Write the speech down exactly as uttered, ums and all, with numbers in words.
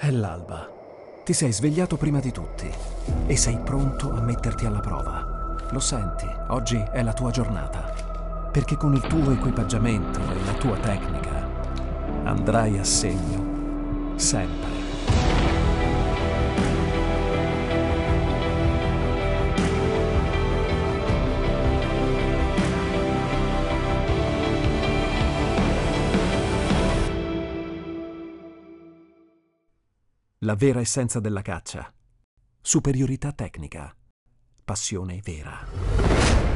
È l'alba. Ti sei svegliato prima di tutti e sei pronto a metterti alla prova. Lo senti, oggi è la tua giornata, perché con il tuo equipaggiamento e la tua tecnica andrai a segno sempre. La vera essenza della caccia. Superiorità tecnica. Passione vera.